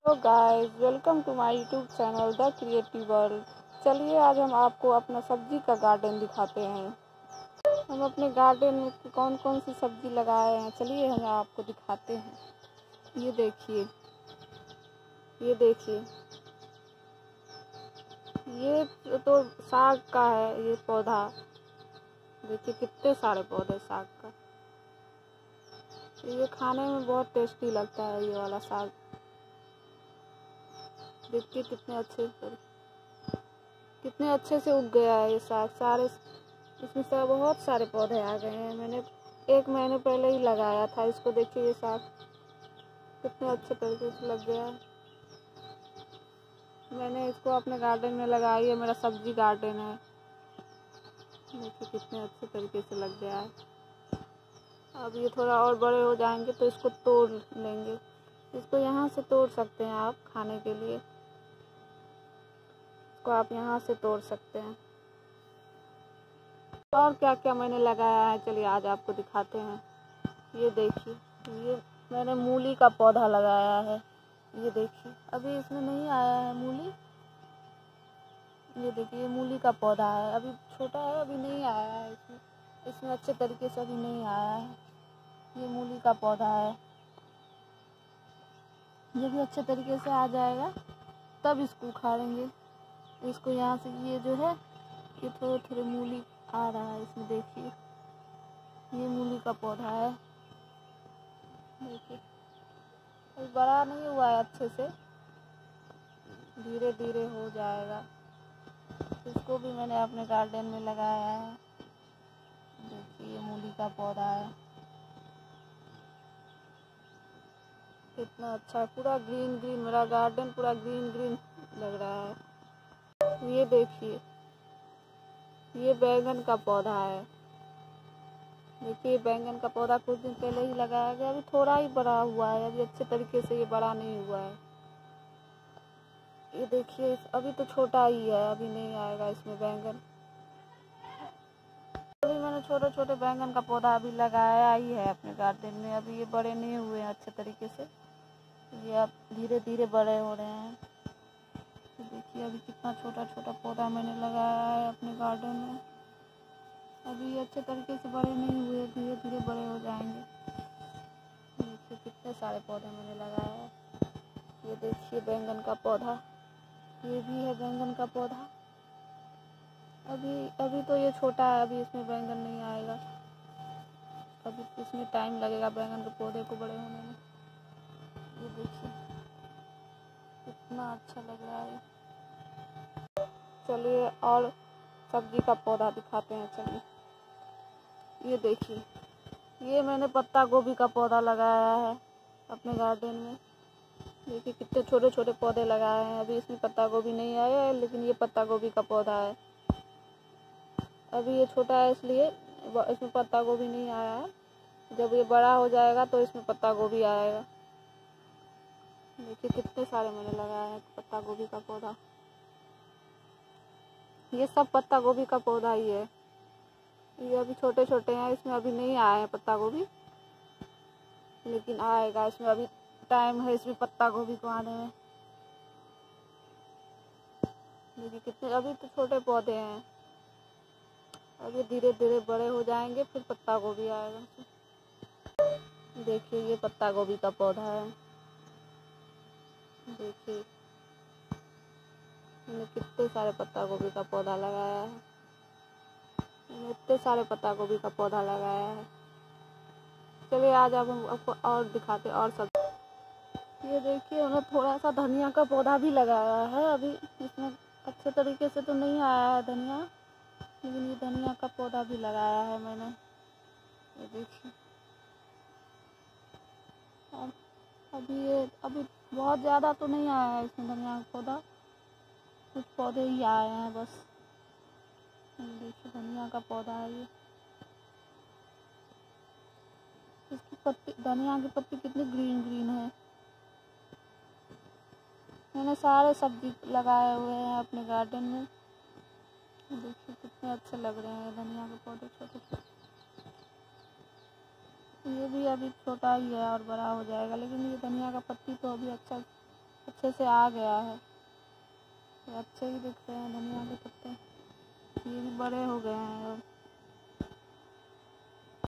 Hello guys, welcome to my YouTube channel the creative world. चलिए आज हम आपको अपना सब्जी का गार्डन दिखाते हैं। हम अपने गार्डन में कौन कौन सी सब्जी लगाए हैं, चलिए हम आपको दिखाते हैं। ये देखिए, ये देखिए, ये तो साग का है। ये पौधा देखिए, कितने सारे पौधे साग का। ये खाने में बहुत टेस्टी लगता है ये वाला साग। देखिए कितने अच्छे से उग गया है ये साग। सारे इसमें से बहुत सारे पौधे आ गए हैं। मैंने 1 महीने पहले ही लगाया था इसको। देखिए ये साग कितने अच्छे तरीके से लग गया है। मैंने इसको अपने गार्डन में लगाई है। मेरा सब्जी गार्डन है। देखिए कितने अच्छे तरीके से लग गया है। अब ये थोड़ा और बड़े हो जाएंगे तो इसको तोड़ लेंगे। इसको यहाँ से तोड़ सकते हैं आप खाने के लिए। इसको आप यहाँ से तोड़ सकते हैं। और क्या क्या मैंने लगाया है, चलिए आज आपको दिखाते हैं। ये देखिए, ये मैंने मूली का पौधा लगाया है। ये देखिए, अभी इसमें नहीं आया है मूली। ये देखिए, ये मूली का पौधा है। अभी छोटा है, अभी नहीं आया है इसमें अच्छे तरीके से अभी नहीं आया है। ये मूली का पौधा है। ये भी अच्छे तरीके से आ जाएगा तब इसको उखाड़ेंगे। इसको यहाँ से ये जो है, ये थोड़े थोड़े मूली आ रहा है इसमें। देखिए, ये मूली का पौधा है। देखिए, अभी बड़ा नहीं हुआ है अच्छे से, धीरे धीरे हो जाएगा। इसको भी मैंने अपने गार्डन में लगाया है। देखिए, ये मूली का पौधा है। कितना अच्छा, पूरा ग्रीन ग्रीन, मेरा गार्डन पूरा ग्रीन ग्रीन लग रहा है। ये देखिए, ये बैंगन का पौधा है। देखिए, बैंगन का पौधा कुछ दिन पहले ही लगाया गया। अभी थोड़ा ही बड़ा हुआ है, अभी अच्छे तरीके से ये बड़ा नहीं हुआ है। ये देखिए, अभी तो छोटा ही है, अभी नहीं आएगा इसमें बैंगन। अभी मैंने छोटे छोटे बैंगन का पौधा अभी लगाया ही है अपने गार्डन में। अभी ये बड़े नहीं हुए हैं अच्छे तरीके से। ये अब धीरे धीरे बड़े हो रहे हैं। तो देखिए, अभी कितना छोटा छोटा पौधा मैंने लगाया है अपने गार्डन में। अभी ये अच्छे तरीके से बड़े नहीं हुए, धीरे धीरे बड़े हो जाएंगे। देखिए कितने सारे पौधे मैंने लगाया है। ये देखिए, बैंगन का पौधा, ये भी है बैंगन का पौधा। अभी तो ये छोटा है, अभी इसमें बैंगन नहीं आएगा। अभी इसमें टाइम लगेगा बैंगन के पौधे को बड़े होने में। ये देखिए कितना अच्छा लग रहा है। चलिए और सब्जी का पौधा दिखाते हैं। चलिए, ये देखिए, ये मैंने पत्ता गोभी का पौधा लगाया है अपने गार्डन में। देखिए कितने छोटे छोटे पौधे लगाए हैं। अभी इसमें पत्ता गोभी नहीं आया है, लेकिन ये पत्ता गोभी का पौधा है। अभी ये छोटा है इसलिए इसमें पत्ता गोभी नहीं आया है। जब ये बड़ा हो जाएगा तो इसमें पत्ता गोभी आएगा। देखिए कितने सारे मैंने लगाया है पत्ता गोभी का पौधा। ये सब पत्ता गोभी का पौधा ही है। ये अभी छोटे छोटे हैं, इसमें अभी नहीं आए हैं पत्ता गोभी, लेकिन आएगा। इसमें अभी टाइम है इसमें पत्ता गोभी को आने में। देखिए कितने, अभी तो छोटे पौधे हैं, अभी धीरे धीरे बड़े हो जाएंगे फिर पत्ता गोभी आएगा। देखिए, ये पत्ता गोभी का पौधा है। देखिए, मैंने कितने सारे पत्ता गोभी का पौधा लगाया है। मैंने इतने सारे पत्ता गोभी का पौधा लगाया है। चलिए आज अब हम आपको और दिखाते और सब। ये देखिए, हमने थोड़ा सा धनिया का पौधा भी लगाया है। अभी इसमें अच्छे तरीके से तो नहीं आया है धनिया, लेकिन ये धनिया का पौधा भी लगाया है मैंने। ये देखिए, अभी बहुत ज़्यादा तो नहीं आया है इसमें धनिया का पौधा, कुछ पौधे ही आए हैं बस। देखिए धनिया का पौधा है ये। इसकी पत्ती, धनिया की पत्ती कितनी ग्रीन ग्रीन है। मैंने सारे सब्जी लगाए हुए हैं अपने गार्डन में। देखिए कितने अच्छे लग रहे हैं धनिया के पौधे छोटे छोटे। ये भी अभी छोटा ही है और बड़ा हो जाएगा, लेकिन ये धनिया का पत्ती तो अभी अच्छा अच्छे से आ गया है, तो अच्छे ही दिख रहे हैं धनिया के पत्ते। ये भी बड़े हो गए हैं और